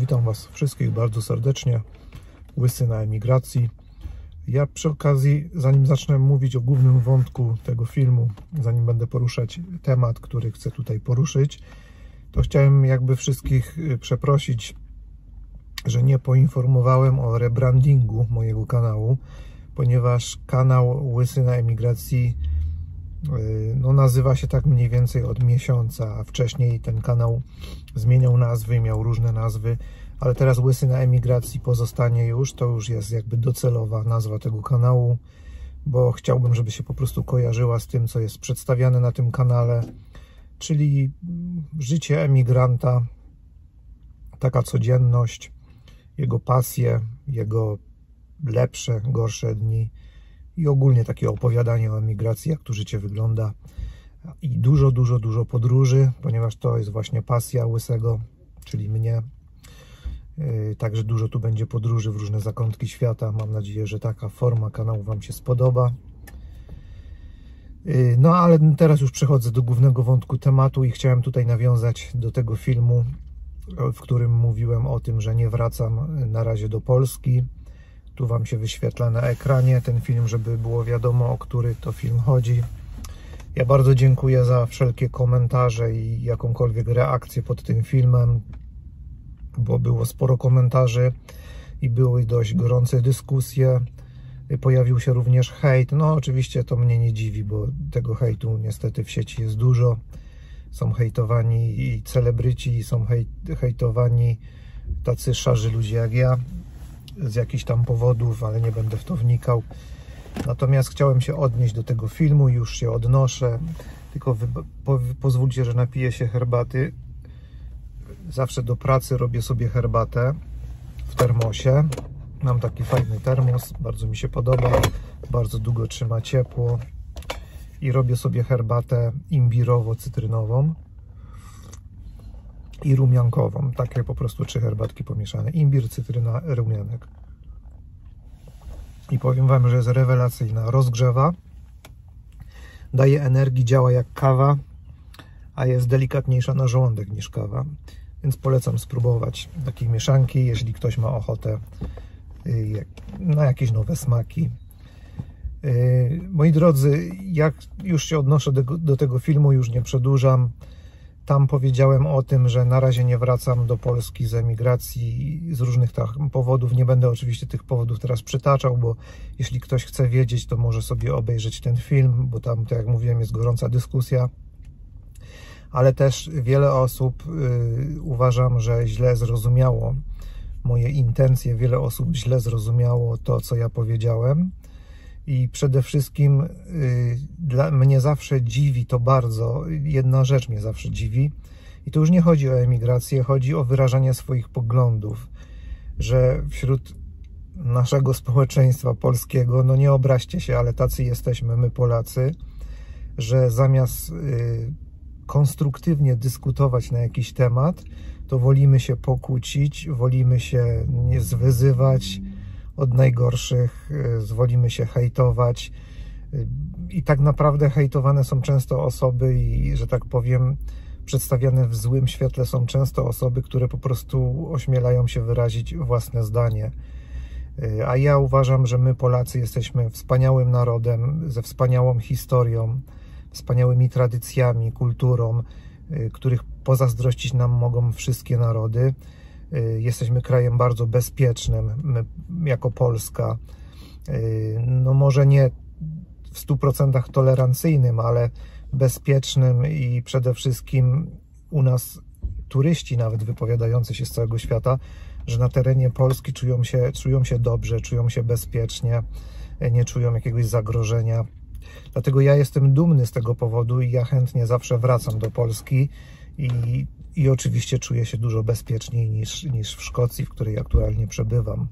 Witam Was wszystkich bardzo serdecznie. Łysy na emigracji. Ja przy okazji, zanim zacznę mówić o głównym wątku tego filmu, zanim będę poruszać temat, który chcę tutaj poruszyć, to chciałem jakby wszystkich przeprosić, że nie poinformowałem o rebrandingu mojego kanału, ponieważ kanał Łysy na emigracji nazywa się tak mniej więcej od miesiąca, a wcześniej ten kanał zmieniał nazwy, miał różne nazwy, ale teraz Łysy na emigracji pozostanie już, to już jest jakby docelowa nazwa tego kanału, bo chciałbym, żeby się po prostu kojarzyła z tym, co jest przedstawiane na tym kanale, czyli życie emigranta, taka codzienność, jego pasje, jego lepsze, gorsze dni i ogólnie takie opowiadanie o emigracji, jak tu życie wygląda, i dużo podróży, ponieważ to jest właśnie pasja Łysego, czyli mnie. Także dużo tu będzie podróży w różne zakątki świata. Mam nadzieję, że taka forma kanału Wam się spodoba. No ale teraz już przechodzę do głównego wątku tematu i chciałem tutaj nawiązać do tego filmu, w którym mówiłem o tym, że nie wracam na razie do Polski. Tu Wam się wyświetla na ekranie ten film, żeby było wiadomo, o który to film chodzi. Ja bardzo dziękuję za wszelkie komentarze i jakąkolwiek reakcję pod tym filmem, bo było sporo komentarzy i były dość gorące dyskusje. Pojawił się również hejt. No oczywiście to mnie nie dziwi, bo tego hejtu niestety w sieci jest dużo. Są hejtowani i celebryci, i są hejtowani tacy szarzy ludzie jak ja z jakichś tam powodów, ale nie będę w to wnikał. Natomiast chciałem się odnieść do tego filmu, już się odnoszę, tylko pozwólcie, że napiję się herbaty. Zawsze do pracy robię sobie herbatę w termosie. Mam taki fajny termos, bardzo mi się podoba, bardzo długo trzyma ciepło i robię sobie herbatę imbirowo-cytrynową i rumiankową. Takie po prostu 3 herbatki pomieszane. Imbir, cytryna, rumianek. I powiem Wam, że jest rewelacyjna. Rozgrzewa, daje energii, działa jak kawa, a jest delikatniejsza na żołądek niż kawa. Więc polecam spróbować takiej mieszanki, jeżeli ktoś ma ochotę na jakieś nowe smaki. Moi drodzy, jak już się odnoszę do tego filmu, już nie przedłużam. Tam powiedziałem o tym, że na razie nie wracam do Polski z emigracji z różnych powodów. Nie będę oczywiście tych powodów teraz przytaczał, bo jeśli ktoś chce wiedzieć, to może sobie obejrzeć ten film, bo tam, tak jak mówiłem, jest gorąca dyskusja. Ale też wiele osób, uważam, że źle zrozumiało moje intencje, wiele osób źle zrozumiało to, co ja powiedziałem. I przede wszystkim mnie zawsze dziwi to bardzo, jedna rzecz mnie zawsze dziwi, i to już nie chodzi o emigrację, chodzi o wyrażanie swoich poglądów, że wśród naszego społeczeństwa polskiego, no nie obraźcie się, ale tacy jesteśmy my Polacy, że zamiast konstruktywnie dyskutować na jakiś temat, to wolimy się pokłócić, wolimy się wyzywać od najgorszych, wolimy się hejtować i tak naprawdę hejtowane są często osoby i, że tak powiem, przedstawiane w złym świetle są często osoby, które po prostu ośmielają się wyrazić własne zdanie. A ja uważam, że my Polacy jesteśmy wspaniałym narodem, ze wspaniałą historią, wspaniałymi tradycjami, kulturą, których pozazdrościć nam mogą wszystkie narody. Jesteśmy krajem bardzo bezpiecznym, my jako Polska, no może nie w 100% tolerancyjnym, ale bezpiecznym, i przede wszystkim u nas turyści, nawet wypowiadający się z całego świata, że na terenie Polski czują się dobrze, czują się bezpiecznie, nie czują jakiegoś zagrożenia. Dlatego ja jestem dumny z tego powodu i ja chętnie zawsze wracam do Polski i oczywiście czuję się dużo bezpieczniej niż w Szkocji, w której aktualnie przebywam.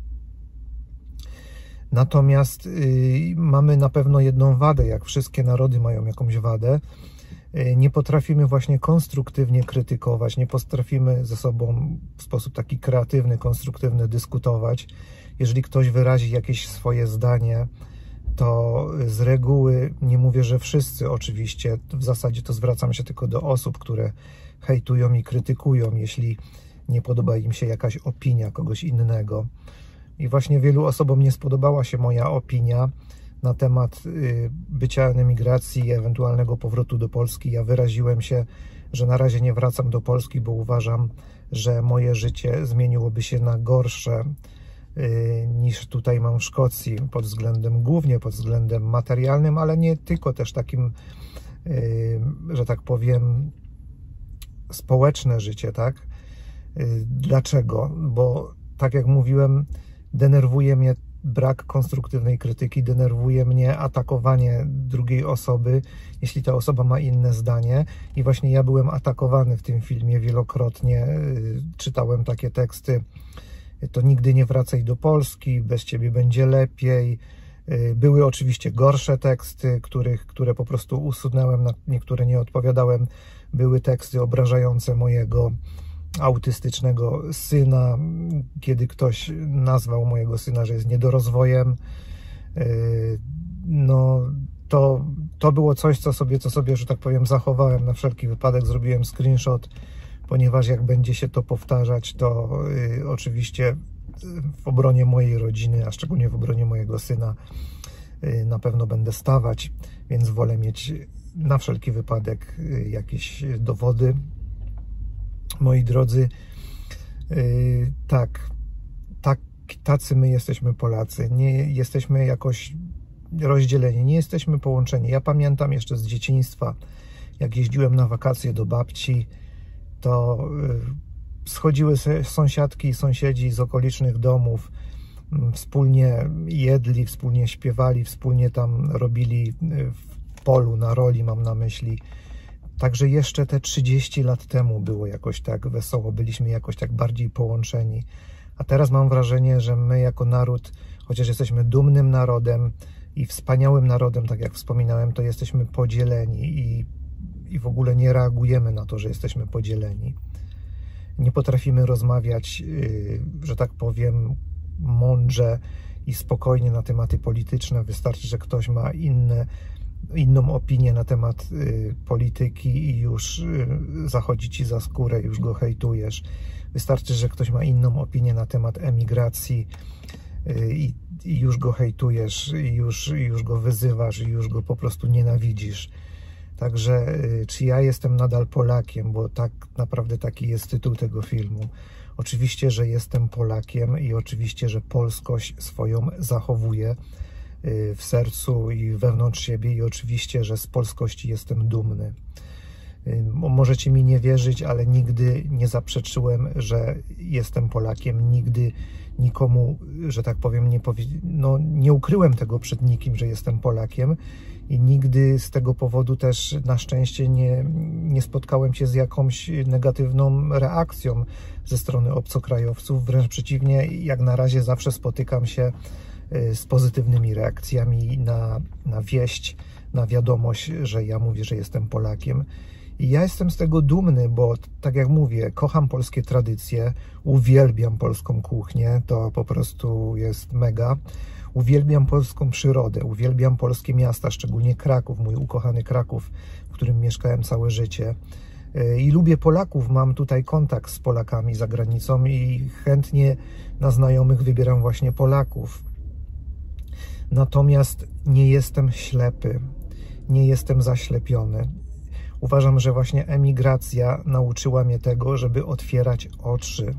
Natomiast mamy na pewno jedną wadę, jak wszystkie narody mają jakąś wadę. Nie potrafimy właśnie konstruktywnie krytykować, nie potrafimy ze sobą w sposób taki kreatywny, konstruktywny dyskutować. Jeżeli ktoś wyrazi jakieś swoje zdanie, to z reguły, nie mówię, że wszyscy oczywiście, w zasadzie to zwracam się tylko do osób, które hejtują i krytykują. Jeśli nie podoba im się jakaś opinia kogoś innego. I właśnie wielu osobom nie spodobała się moja opinia na temat bycia na emigracji i ewentualnego powrotu do Polski. Ja wyraziłem się, że na razie nie wracam do Polski, bo uważam, że moje życie zmieniłoby się na gorsze niż tutaj mam w Szkocji, głównie pod względem materialnym, ale nie tylko, też takim, że tak powiem, społeczne życie, tak? Dlaczego? Bo tak jak mówiłem, denerwuje mnie brak konstruktywnej krytyki, denerwuje mnie atakowanie drugiej osoby, jeśli ta osoba ma inne zdanie. I właśnie ja byłem atakowany w tym filmie wielokrotnie. Czytałem takie teksty: to nigdy nie wracaj do Polski, bez ciebie będzie lepiej. Były oczywiście gorsze teksty, które po prostu usunąłem, na niektóre nie odpowiadałem. Były teksty obrażające mojego autystycznego syna, kiedy ktoś nazwał mojego syna, że jest niedorozwojem. No to było coś, co sobie, że tak powiem, zachowałem na wszelki wypadek. Zrobiłem screenshot, ponieważ jak będzie się to powtarzać, to oczywiście w obronie mojej rodziny, a szczególnie w obronie mojego syna, na pewno będę stawać, więc wolę mieć na wszelki wypadek jakieś dowody. Moi drodzy, tacy my jesteśmy Polacy. Nie jesteśmy jakoś rozdzieleni, nie jesteśmy połączeni. Ja pamiętam jeszcze z dzieciństwa, jak jeździłem na wakacje do babci, to schodziły sąsiadki i sąsiedzi z okolicznych domów, wspólnie jedli, wspólnie śpiewali, wspólnie tam robili w polu, na roli mam na myśli. Także jeszcze te 30 lat temu było jakoś tak wesoło, byliśmy jakoś tak bardziej połączeni. A teraz mam wrażenie, że my jako naród, chociaż jesteśmy dumnym narodem i wspaniałym narodem, tak jak wspominałem, to jesteśmy podzieleni i w ogóle nie reagujemy na to, że jesteśmy podzieleni. Nie potrafimy rozmawiać, że tak powiem, mądrze i spokojnie na tematy polityczne. Wystarczy, że ktoś ma inną opinię na temat polityki i już zachodzi ci za skórę, już go hejtujesz. Wystarczy, że ktoś ma inną opinię na temat emigracji i już go hejtujesz, i już go wyzywasz, i już go po prostu nienawidzisz. Także czy ja jestem nadal Polakiem, bo tak naprawdę taki jest tytuł tego filmu. Oczywiście, że jestem Polakiem i oczywiście, że polskość swoją zachowuję w sercu i wewnątrz siebie i oczywiście, że z polskości jestem dumny. Możecie mi nie wierzyć, ale nigdy nie zaprzeczyłem, że jestem Polakiem. Nigdy nikomu, że tak powiem, nie ukryłem tego przed nikim, że jestem Polakiem i nigdy z tego powodu też na szczęście nie spotkałem się z jakąś negatywną reakcją ze strony obcokrajowców. Wręcz przeciwnie, jak na razie zawsze spotykam się z pozytywnymi reakcjami na wieść, na wiadomość, że ja mówię, że jestem Polakiem. I ja jestem z tego dumny, bo tak jak mówię, kocham polskie tradycje, uwielbiam polską kuchnię, to po prostu jest mega. Uwielbiam polską przyrodę, uwielbiam polskie miasta, szczególnie Kraków, mój ukochany Kraków, w którym mieszkałem całe życie. I lubię Polaków, mam tutaj kontakt z Polakami za granicą i chętnie na znajomych wybieram właśnie Polaków. Natomiast nie jestem ślepy, nie jestem zaślepiony. Uważam, że właśnie emigracja nauczyła mnie tego, żeby otwierać oczy,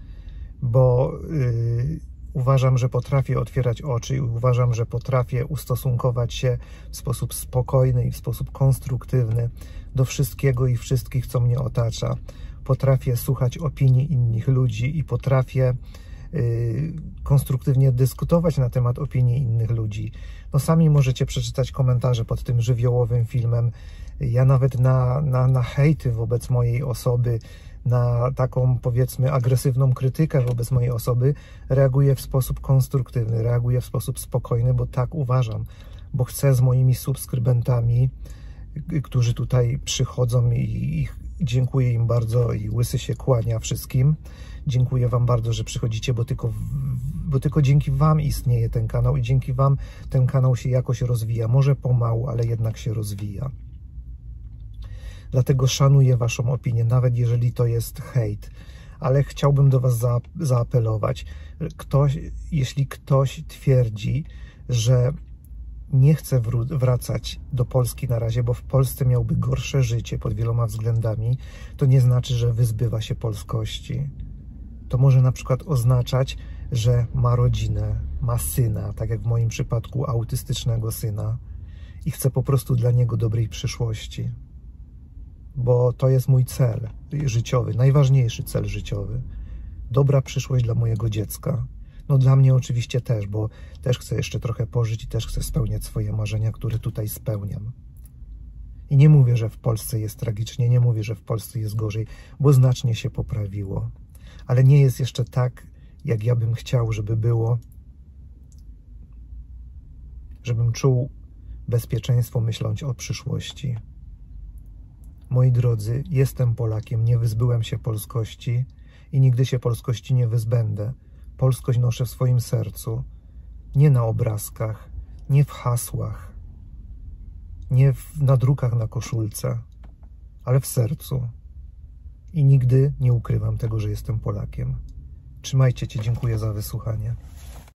bo uważam, że potrafię otwierać oczy i uważam, że potrafię ustosunkować się w sposób spokojny i w sposób konstruktywny do wszystkiego i wszystkich, co mnie otacza. Potrafię słuchać opinii innych ludzi i potrafię konstruktywnie dyskutować na temat opinii innych ludzi. No sami możecie przeczytać komentarze pod tym żywiołowym filmem. Ja nawet na hejty wobec mojej osoby, na taką, powiedzmy, agresywną krytykę wobec mojej osoby reaguję w sposób konstruktywny, reaguję w sposób spokojny, bo tak uważam, bo chcę z moimi subskrybentami, którzy tutaj przychodzą i dziękuję im bardzo i łysy się kłania wszystkim. Dziękuję wam bardzo, że przychodzicie, bo tylko dzięki wam istnieje ten kanał i dzięki wam ten kanał się jakoś rozwija. Może pomału, ale jednak się rozwija. Dlatego szanuję waszą opinię, nawet jeżeli to jest hejt. ale chciałbym do Was zaapelować. Jeśli ktoś twierdzi, że nie chce wracać do Polski na razie, bo w Polsce miałby gorsze życie pod wieloma względami, to nie znaczy, że wyzbywa się polskości. To może na przykład oznaczać, że ma rodzinę, ma syna, tak jak w moim przypadku autystycznego syna, i chce po prostu dla niego dobrej przyszłości. Bo to jest mój cel życiowy, najważniejszy cel życiowy. Dobra przyszłość dla mojego dziecka. No dla mnie oczywiście też, bo też chcę jeszcze trochę pożyć i też chcę spełniać swoje marzenia, które tutaj spełniam. I nie mówię, że w Polsce jest tragicznie, nie mówię, że w Polsce jest gorzej, bo znacznie się poprawiło. Ale nie jest jeszcze tak, jak ja bym chciał, żeby było, żebym czuł bezpieczeństwo, myśląc o przyszłości. Moi drodzy, jestem Polakiem, nie wyzbyłem się polskości i nigdy się polskości nie wyzbędę. Polskość noszę w swoim sercu, nie na obrazkach, nie w hasłach, nie na drukach na koszulce, ale w sercu. I nigdy nie ukrywam tego, że jestem Polakiem. Trzymajcie się, dziękuję za wysłuchanie.